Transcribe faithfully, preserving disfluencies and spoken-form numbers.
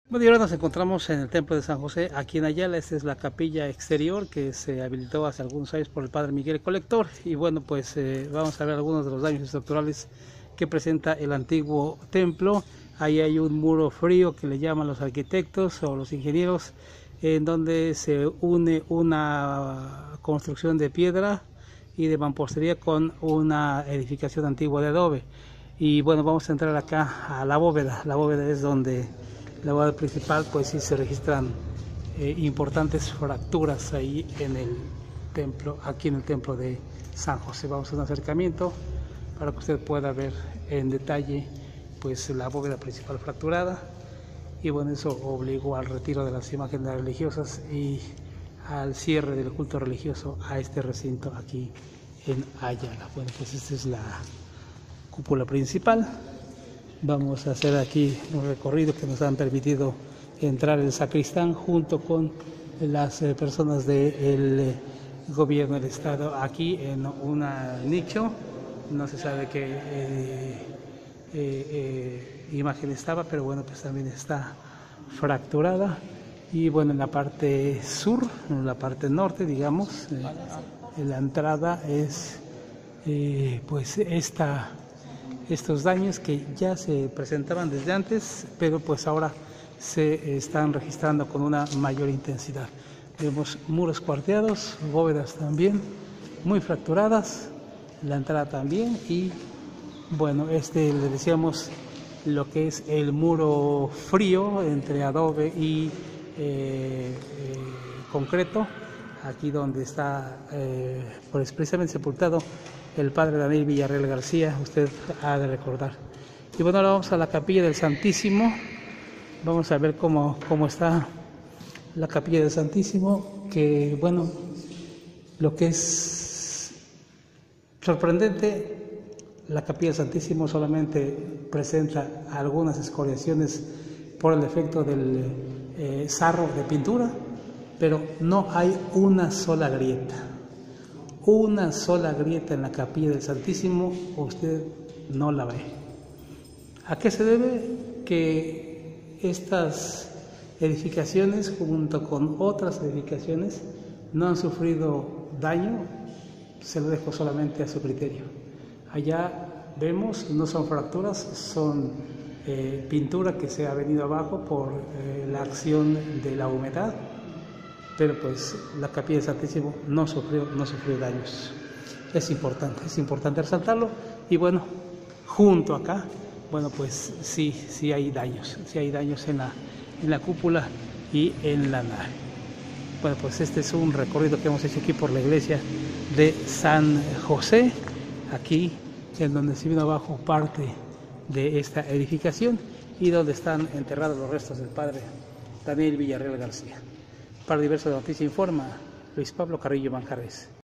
Bueno, y ahora nos encontramos en el templo de San José, aquí en Ayala. Esta es la capilla exterior que se habilitó hace algunos años por el padre Miguel Colector. Y bueno, pues eh, vamos a ver algunos de los daños estructurales que presenta el antiguo templo. Ahí hay un muro frío que le llaman los arquitectos o los ingenieros, en donde se une una construcción de piedra y de mampostería con una edificación antigua de adobe. Y bueno, vamos a entrar acá a la bóveda. La bóveda es donde la bóveda principal, pues sí se registran eh, importantes fracturas ahí en el templo, aquí en el templo de San José. Vamos a un acercamiento para que usted pueda ver en detalle pues la bóveda principal fracturada. Y bueno, eso obligó al retiro de las imágenes religiosas y al cierre del culto religioso a este recinto aquí en Ayala. Bueno, pues esta es la cúpula principal. Vamos a hacer aquí un recorrido que nos han permitido entrar el sacristán junto con las eh, personas del eh, gobierno del estado aquí en un nicho. No se sabe qué eh, eh, eh, imagen estaba, pero bueno, pues también está fracturada. Y bueno, en la parte sur, en la parte norte, digamos, eh, en la entrada es eh, pues esta estos daños que ya se presentaban desde antes, pero pues ahora se están registrando con una mayor intensidad. Vemos muros cuarteados, bóvedas también muy fracturadas, la entrada también. Y bueno, este le decíamos lo que es el muro frío entre adobe y eh, eh, concreto, aquí donde está eh, pues precisamente sepultado el padre Daniel Villarreal García, usted ha de recordar. Y bueno, ahora vamos a la capilla del Santísimo. Vamos a ver cómo, cómo está la capilla del Santísimo, que bueno, lo que es sorprendente, la capilla del Santísimo solamente presenta algunas escoriaciones por el efecto del eh, sarro de pintura, pero no hay una sola grieta. Una sola grieta en la capilla del Santísimo, usted no la ve. ¿A qué se debe? Que estas edificaciones, junto con otras edificaciones, no han sufrido daño. Se lo dejo solamente a su criterio. Allá vemos, no son fracturas, son eh, pintura que se ha venido abajo por eh, la acción de la humedad. Pero pues la capilla del Santísimo no sufrió, no sufrió daños. Es importante, es importante resaltarlo. Y bueno, junto acá, bueno, pues sí, sí hay daños, sí hay daños en la, en la cúpula y en la nave. Bueno, pues este es un recorrido que hemos hecho aquí por la iglesia de San José, aquí en donde se vino abajo parte de esta edificación y donde están enterrados los restos del padre Daniel Villarreal García. Para Diverso de Noticias informa Luis Pablo Carrillo Manjarres.